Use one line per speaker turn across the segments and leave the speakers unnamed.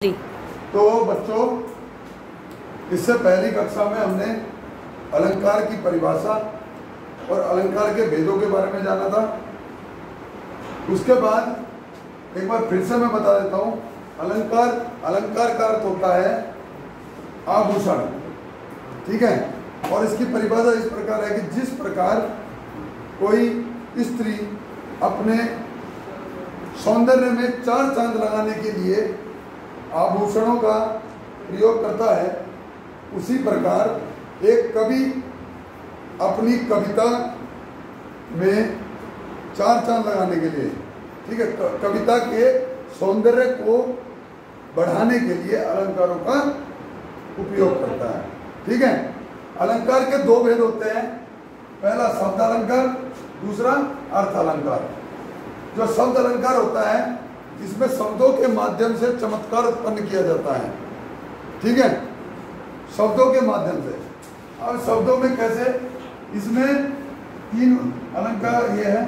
तो बच्चों, इससे पहली कक्षा में हमने अलंकार की परिभाषा और अलंकार के भेदों के बारे में जाना था। उसके बाद एक बार फिर से मैं बता देता हूँ, अलंकार का अर्थ होता है आभूषण, ठीक है। और इसकी परिभाषा इस प्रकार है कि जिस प्रकार कोई स्त्री अपने सौंदर्य में चार चांद लगाने के लिए आभूषणों का प्रयोग करता है, उसी प्रकार एक कवि अपनी कविता में चार चांद लगाने के लिए, ठीक है, कविता के सौंदर्य को बढ़ाने के लिए अलंकारों का उपयोग करता है, ठीक है। अलंकार के दो भेद होते हैं, पहला शब्द अलंकार, दूसरा अर्थ अलंकार। जो शब्द अलंकार होता है, इसमें शब्दों के माध्यम से चमत्कार उत्पन्न किया जाता है, ठीक है, शब्दों के माध्यम से। अब शब्दों में कैसे, इसमें तीन अलंकार ये है।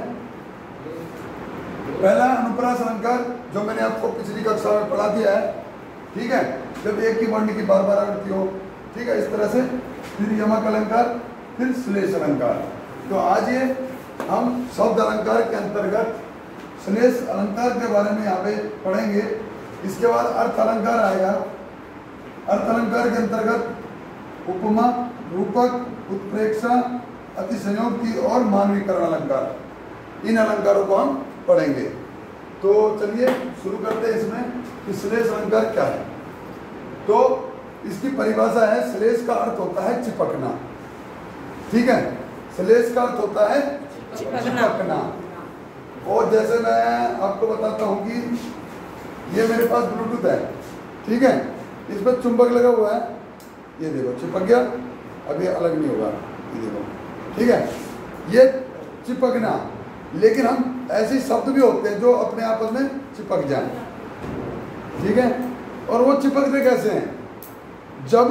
पहला अनुप्रास अलंकार, जो मैंने आपको पिछली कक्षा में पढ़ा दिया है, ठीक है, जब एक ही वर्ण की बार बार आवृत्ति हो, ठीक है, इस तरह से। फिर यमक अलंकार, फिर श्लेष अलंकार। तो आज ये हम शब्द अलंकार के अंतर्गत श्लेष अलंकार के बारे में यहाँ पे पढ़ेंगे। इसके बाद अर्थ अलंकार आएगा। अर्थ अलंकार के अंतर्गत उपमा, रूपक, उत्प्रेक्षा, अतिशयोक्ति और मानवीकरण अलंकार, इन अलंकारों को हम पढ़ेंगे। तो चलिए शुरू करते हैं इसमें कि श्लेष अलंकार क्या है। तो इसकी परिभाषा है, श्लेष का अर्थ होता है चिपकना, ठीक है, श्लेष का अर्थ होता है चिपकना। और जैसे मैं आपको बताता हूँ कि ये मेरे पास ब्लूटूथ है, ठीक है, इस पर चुंबक लगा हुआ है, ये देखो चिपक गया, अब ये अलग नहीं होगा, ये देखो, ठीक है, ये चिपकना। लेकिन हम ऐसे शब्द भी होते हैं जो अपने आपस में चिपक जाएं, ठीक है। और वो चिपकते कैसे हैं, जब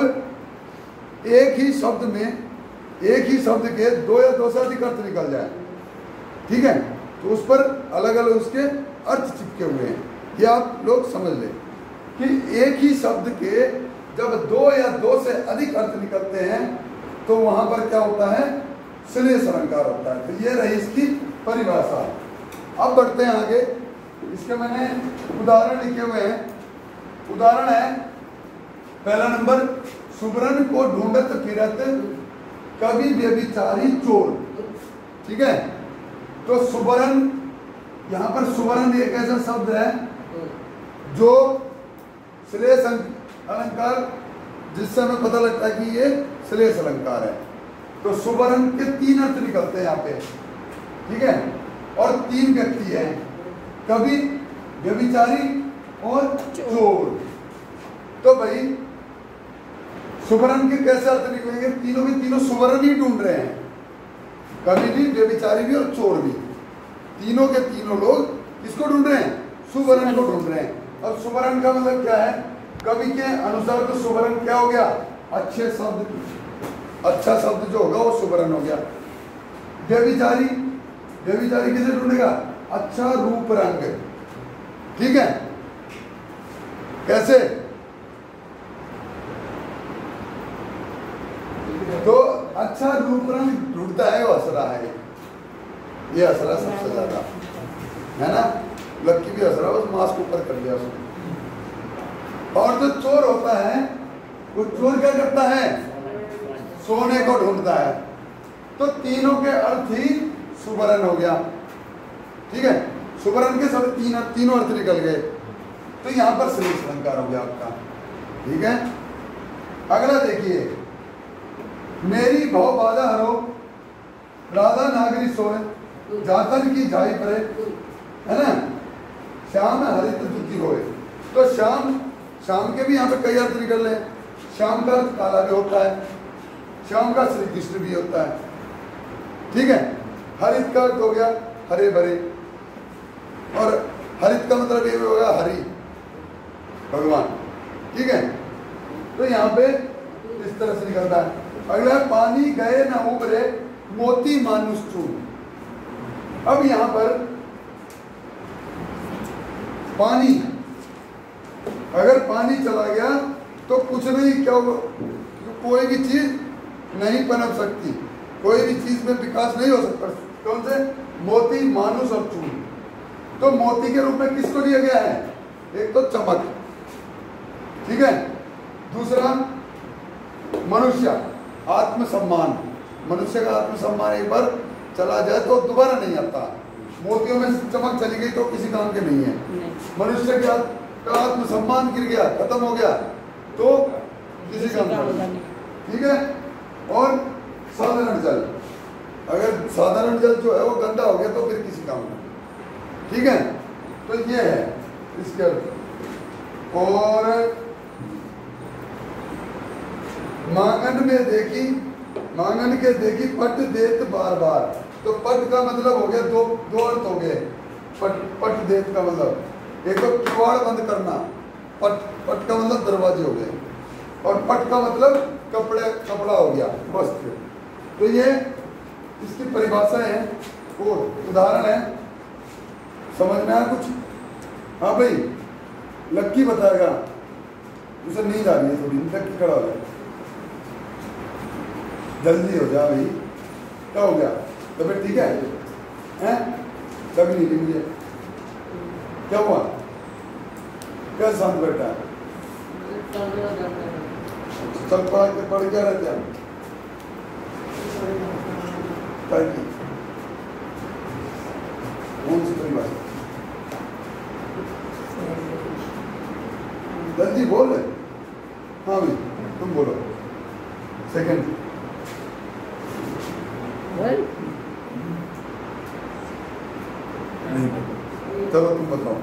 एक ही शब्द में, एक ही शब्द के दो या दो से अधिक अर्थ निकल जाए, ठीक है, तो उस पर अलग अलग उसके अर्थ चिपके हुए हैं। ये आप लोग समझ लें कि एक ही शब्द के जब दो या दो से अधिक अर्थ निकलते हैं तो वहां पर क्या होता है, श्लेष अलंकार होता है। तो ये रही इसकी परिभाषा। अब बढ़ते हैं आगे। इसके मैंने उदाहरण लिखे हुए हैं। उदाहरण है पहला नंबर, सुबरन को ढूंढत फिरत कवि व्यभिचारी चोर, ठीक है। तो सुबरन, यहाँ पर सुबरन एक ऐसा शब्द है जो श्लेष अलंकार, जिससे हमें पता लगता है कि ये श्लेष अलंकार है। तो सुबरन के तीन अर्थ निकलते हैं यहाँ पे, ठीक है, और तीन व्यक्ति हैं, कवि, व्यभिचारी और चोर। तो भाई सुबरन के कैसे अर्थ निकलेंगे, तीनों के तीनों सुबरन ही ढूंढ रहे हैं, कवि भी, व्यभिचारी भी और चोर भी। तीनों के तीनों लोग किसको ढूंढ रहे हैं, सुबरन को ढूंढ रहे हैं। अब सुबरन का मतलब क्या है, कवि के अनुसार तो सुबरन क्या हो गया, अच्छे शब्द, अच्छा शब्द जो होगा वो सुबरन हो गया। व्यभिचारी, व्यभिचारी किसे ढूंढेगा, अच्छा रूप रंग, ठीक है, कैसे, तो अच्छा रूप रंग ढूंढता है वो असरा है, ये असरा सबसे ज्यादा है ना, लक्की भी असरा, बस मास्क ऊपर कर दिया उसने। और जो चोर होता है, वो चोर क्या करता है, सोने को ढूंढता है। तो तीनों के अर्थ ही सुबरन हो गया, ठीक है, सुबरन के सब तीनों अर्थ निकल गए। तो यहां पर श्लेष अलंकार हो गया आपका, ठीक है। अगला देखिए, मेरी भव बाधा हरो राधा नागरी सोए जातन की जाई परे, है ना, श्याम हरित दुखी होए। तो श्याम, श्याम के भी यहाँ पे कई अर्थ निकल रहे हैं। श्याम का काला भी होता है, श्याम का श्री कृष्ण भी होता है, ठीक है। हरित का अर्थ हो गया हरे भरे, और हरित का मतलब ये होगा हरि, भगवान, ठीक है। तो यहाँ पे इस तरह से निकलता है। अगला, पानी गए न उबरे मोती मानुष चूर। अब यहाँ पर पानी, अगर पानी चला गया तो कुछ नहीं, क्या होगा, कोई भी चीज नहीं पनप सकती, कोई भी चीज में विकास नहीं हो सकता। कौन से? मोती, मानुष और चून। तो मोती के रूप में किसको लिया गया है? एक तो चमक, ठीक है, दूसरा मनुष्य, आत्मसम्मान। मनुष्य का आत्मसम्मान एक बार चला जाए तो दोबारा नहीं आता। मोतियों में चमक चली गई तो किसी काम के नहीं है। मनुष्य का आत्मसम्मान गिर गया, खत्म हो गया तो किसी काम का नहीं, ठीक है। और साधारण जल, अगर साधारण जल जो है वो गंदा हो गया तो फिर किसी काम का, ठीक है। तो ये है इसके अर्थ। और मांगन में देखी, मांगन के देखी पट देत बार बार। तो पट का मतलब हो गया दो अर्थ हो गए। पट देत का मतलब एक तो किवाड़ बंद करना, पट का मतलब दरवाजे हो गए, और पट का मतलब कपड़ा हो गया, वस्त्र। तो ये इसकी परिभाषा है और उदाहरण है। समझ में आया कुछ? हाँ भाई, लक्की बताएगा। उसे नींद आ रही है थोड़ी, लक्की खड़ा हो जाए, जल्दी हो जा भाई। क्या हो गया? तबीयत ठीक है? हैं? लग नहीं रही मुझे। क्या हुआ? क्या शांत बैठा है? चल पढ़ क्या रहते हैं? कौन सी परिभाषा? जल्दी बोल। हाँ भाई तुम बोलो। सेकंड नहीं, चलो तुम बताओ।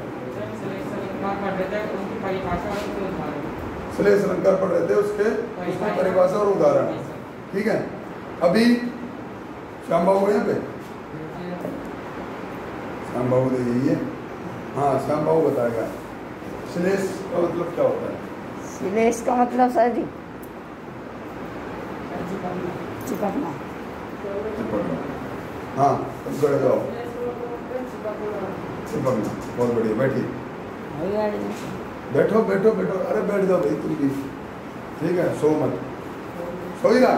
श्लेष अलंकार पढ़ रहे थे, उसकी परिभाषा और उदाहरण, ठीक है। अभी श्याम बाबू यहाँ पे, श्याम बाबू तो यही है। हाँ, श्याम बाबू बताएगा श्लेष का मतलब क्या होता है।
श्लेष का मतलब सर जी चिपकना।
हाँ, तुम खड़े जाओ। चिपकना, बहुत बढ़िया। बैठिए, बैठो बैठो बैठो। अरे बैठ जाओ भाई तुम भी, ठीक है। सो मत, सो ही रहा,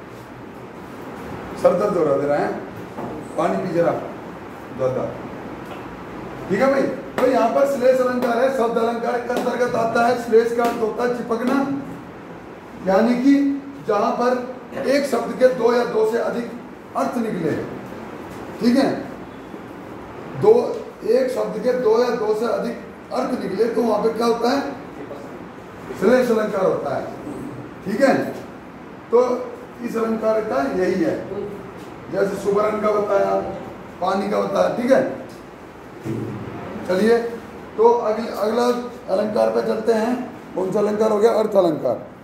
सर दर्द हो रहा दे रहा है, पानी पी जरा ज्यादा, ठीक है भाई। तो यहाँ पर श्लेष अलंकार है, शब्द अलंकार के अंतर्गत आता है। श्लेष का अर्थ होता है चिपकना, यानी कि जहां पर एक शब्द के दो या दो से अधिक अर्थ निकले, ठीक है। एक शब्द के दो या दो से अधिक अर्थ निकले तो वहां पे क्या होता है? श्लेष अलंकार होता है, ठीक है। तो इस अलंकार का यही है, जैसे सुवर्ण का बताया, पानी का बताया, ठीक है। चलिए, तो अगला अलंकार पे चलते हैं। कौन सा अलंकार हो गया? अर्थ अलंकार।